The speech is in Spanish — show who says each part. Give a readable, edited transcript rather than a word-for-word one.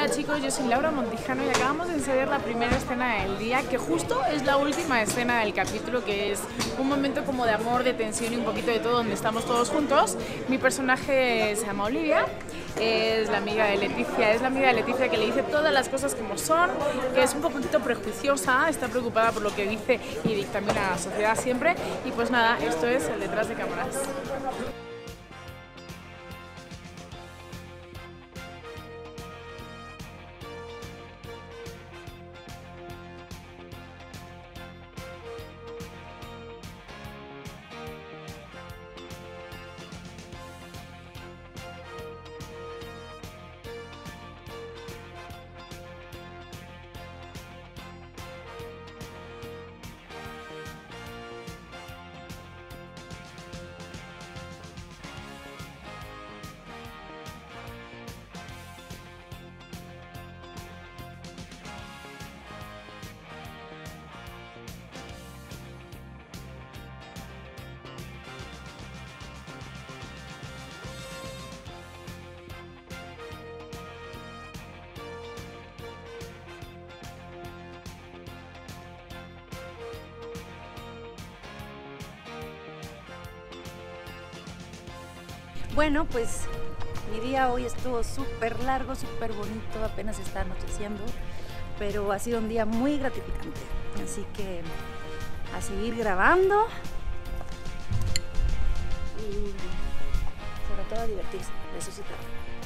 Speaker 1: Hola chicos, yo soy Laura Montijano y acabamos de ensayar la primera escena del día, que justo es la última escena del capítulo, que es un momento como de amor, de tensión y un poquito de todo, donde estamos todos juntos. Mi personaje se llama Olivia, es la amiga de Leticia, que le dice todas las cosas como son, que es un poquito prejuiciosa, está preocupada por lo que dice y dictamina a la sociedad siempre. Y pues nada, esto es el detrás de cámaras.
Speaker 2: Bueno, pues mi día hoy estuvo súper largo, súper bonito, apenas está anocheciendo, pero ha sido un día muy gratificante. Así que a seguir grabando y sobre todo a divertirse, de eso se trata.